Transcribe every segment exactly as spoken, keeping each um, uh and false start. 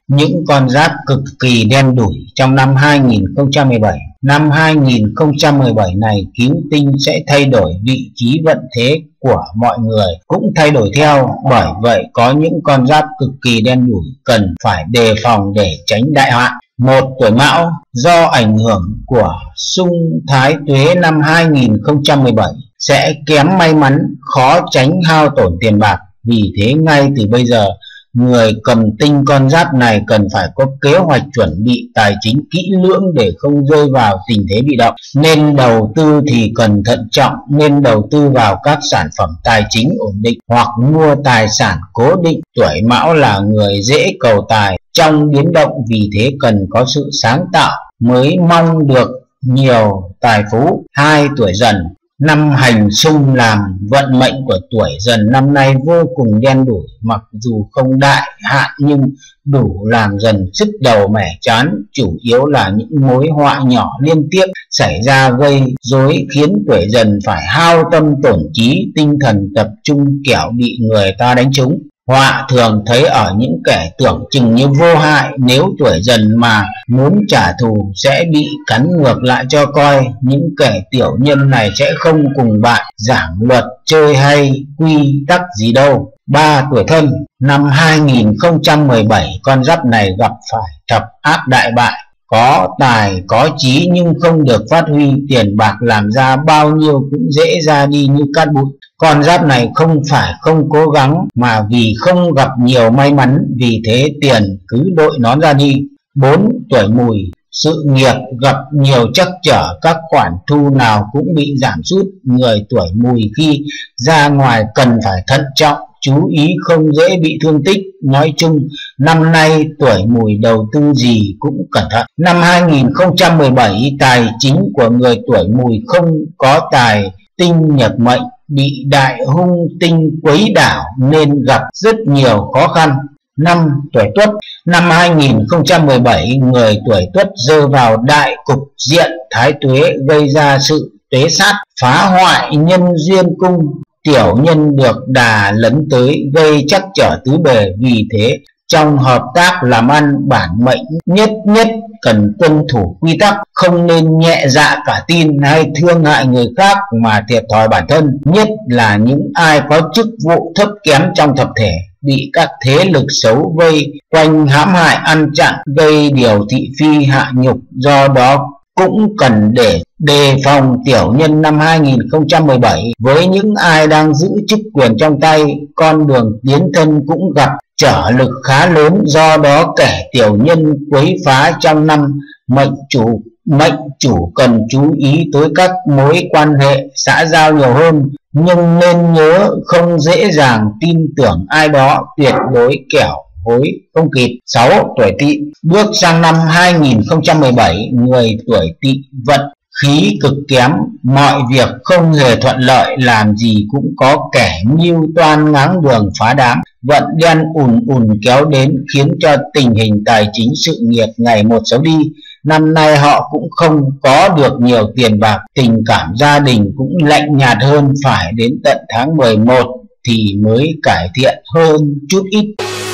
những con giáp cực kỳ đen đủi trong năm hai nghìn không trăm mười bảy. Năm hai nghìn không trăm mười bảy này cứu tinh sẽ thay đổi vị trí vận thế của mọi người cũng thay đổi theo, bởi vậy có những con giáp cực kỳ đen đủi cần phải đề phòng để tránh đại họa. Một, tuổi Mão. Do ảnh hưởng của xung thái tuế năm hai nghìn không trăm mười bảy sẽ kém may mắn, khó tránh hao tổn tiền bạc. Vì thế ngay từ bây giờ, người cầm tinh con giáp này cần phải có kế hoạch chuẩn bị tài chính kỹ lưỡng để không rơi vào tình thế bị động. Nên đầu tư thì cần thận trọng, nên đầu tư vào các sản phẩm tài chính ổn định hoặc mua tài sản cố định. Tuổi Mão là người dễ cầu tài trong biến động, vì thế cần có sự sáng tạo mới mong được nhiều tài phú. Hai, tuổi Dần. Năm hành xung làm vận mệnh của tuổi Dần năm nay vô cùng đen đủi, mặc dù không đại hạn nhưng đủ làm Dần sức đầu mẻ chán, chủ yếu là những mối họa nhỏ liên tiếp xảy ra gây rối khiến tuổi Dần phải hao tâm tổn trí, tinh thần tập trung kẻo bị người ta đánh trúng. Họa thường thấy ở những kẻ tưởng chừng như vô hại, nếu tuổi Dần mà muốn trả thù sẽ bị cắn ngược lại cho coi. Những kẻ tiểu nhân này sẽ không cùng bạn giảng luật chơi hay quy tắc gì đâu. Ba, tuổi Thân. Năm hai nghìn không trăm mười bảy con giáp này gặp phải thập ác đại bại, có tài có trí nhưng không được phát huy, tiền bạc làm ra bao nhiêu cũng dễ ra đi như cát bụi. Con giáp này không phải không cố gắng mà vì không gặp nhiều may mắn, vì thế tiền cứ đội nón ra đi. Bốn, tuổi Mùi. Sự nghiệp gặp nhiều trắc trở, các khoản thu nào cũng bị giảm sút. Người tuổi Mùi khi ra ngoài cần phải thận trọng, chú ý không dễ bị thương tích. Nói chung năm nay tuổi Mùi đầu tư gì cũng cẩn thận. Năm hai nghìn không trăm mười bảy tài chính của người tuổi Mùi không có tài tinh nhập mệnh, bị đại hung tinh quấy đảo nên gặp rất nhiều khó khăn. Năm, tuổi Tuất. Năm hai nghìn không trăm mười bảy người tuổi Tuất rơi vào đại cục diện thái tuế, gây ra sự tuế sát, phá hoại nhân duyên cung. Tiểu nhân được đà lấn tới, gây trắc trở tứ bề. Vì thế trong hợp tác làm ăn, bản mệnh nhất nhất cần tuân thủ quy tắc, không nên nhẹ dạ cả tin hay thương hại người khác mà thiệt thòi bản thân, nhất là những ai có chức vụ thấp kém trong tập thể, bị các thế lực xấu vây quanh hãm hại ăn chặn, gây điều thị phi hạ nhục. Do đó cũng cần để đề phòng tiểu nhân năm hai nghìn không trăm mười bảy. Với những ai đang giữ chức quyền trong tay, con đường tiến thân cũng gặp trở lực khá lớn. Do đó kẻ tiểu nhân quấy phá trong năm, mệnh chủ mệnh chủ cần chú ý tới các mối quan hệ xã giao nhiều hơn, nhưng nên nhớ không dễ dàng tin tưởng ai đó, tuyệt đối kẻo hối không kịp. Sáu, tuổi Tỵ. Bước sang năm hai nghìn không trăm mười bảy, người tuổi Tỵ vận khí cực kém, mọi việc không hề thuận lợi, làm gì cũng có kẻ mưu toan ngáng đường phá đám. Vận đen ùn ùn kéo đến khiến cho tình hình tài chính sự nghiệp ngày một xấu đi. Năm nay họ cũng không có được nhiều tiền bạc, tình cảm gia đình cũng lạnh nhạt hơn, phải đến tận tháng mười một thì mới cải thiện hơn chút ít.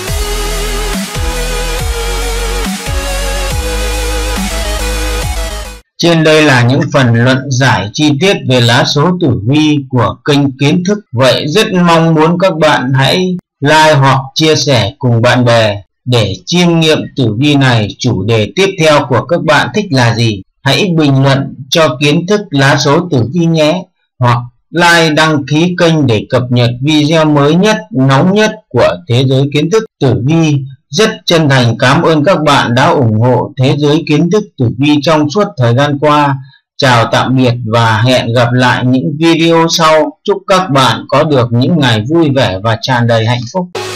Trên đây là những phần luận giải chi tiết về lá số tử vi của kênh Kiến Thức. Vậy rất mong muốn các bạn hãy like hoặc chia sẻ cùng bạn bè để chiêm nghiệm tử vi này. Chủ đề tiếp theo của các bạn thích là gì? Hãy bình luận cho Kiến Thức lá số tử vi nhé. Hoặc like đăng ký kênh để cập nhật video mới nhất, nóng nhất của Thế giới Kiến Thức tử vi. Rất chân thành cảm ơn các bạn đã ủng hộ Thế giới Kiến Thức tử vi trong suốt thời gian qua. Chào tạm biệt và hẹn gặp lại những video sau. Chúc các bạn có được những ngày vui vẻ và tràn đầy hạnh phúc.